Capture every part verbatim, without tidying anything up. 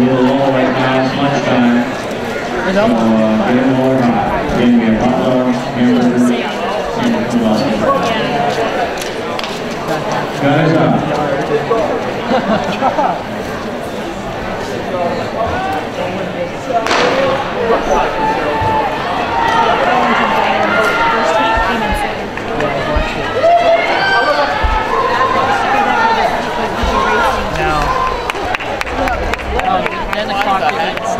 rule all right now is lunchtime. So uh, get more hot. Again, we have hot dogs, hamburgers, and kebabs. Guys Then the clock begins.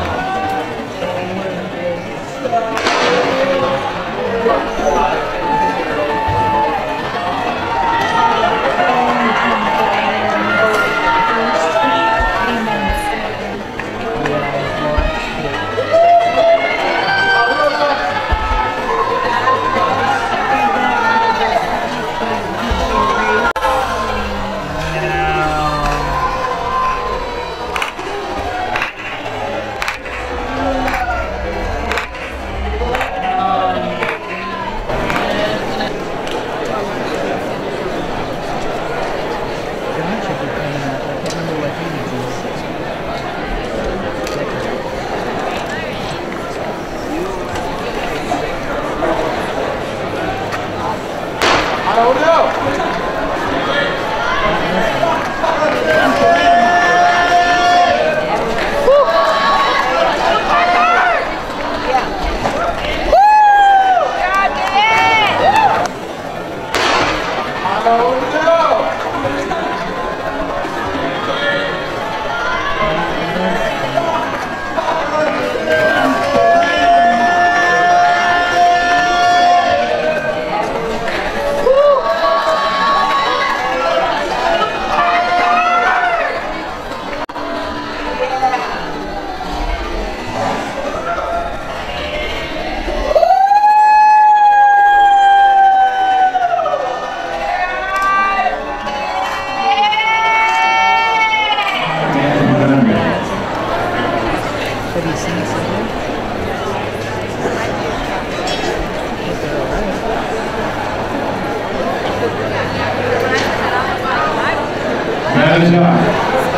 Good job.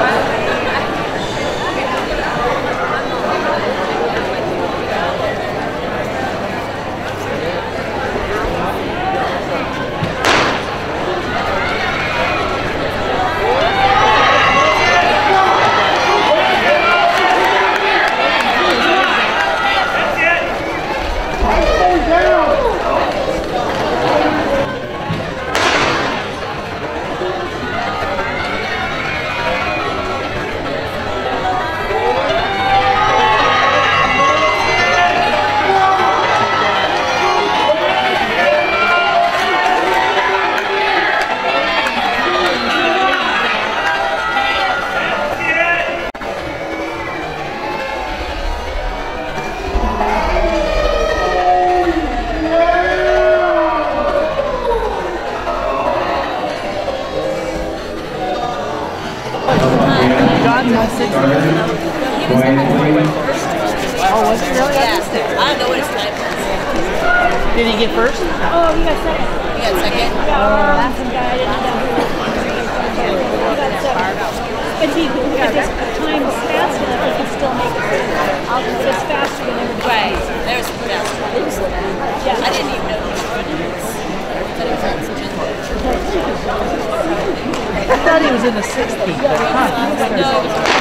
Oh, was it really? Yeah. I don't know what his time was. Did he get first? Oh, he got second. He got second? Yeah, our last guy didn't know who was he got second. But he, if his time is fast enough, he can still make it. If it's faster than everybody. Right. There was faster. Yeah. I didn't even know he was. That it was oxygen. I thought he was in the sixth heat. No,